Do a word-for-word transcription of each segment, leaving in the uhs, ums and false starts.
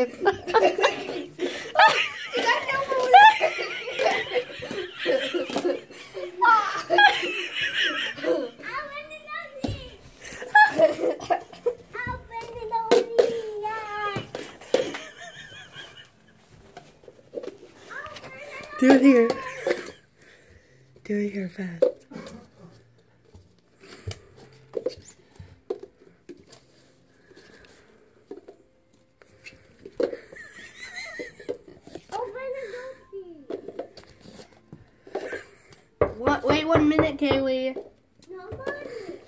Do it here. Do it here fast. What? Wait one minute, Kaylee. No money.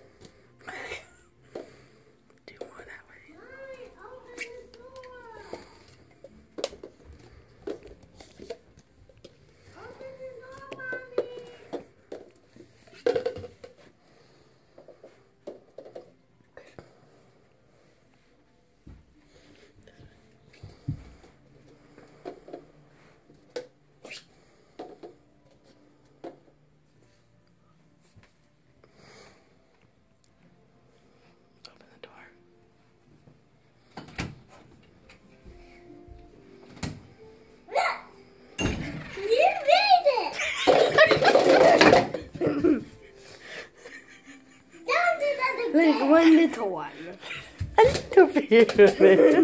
Do more that way. Mommy, open the door. Open the door, Mommy. Open the door. You made it. Don't do that again. Like one little one. A little bit.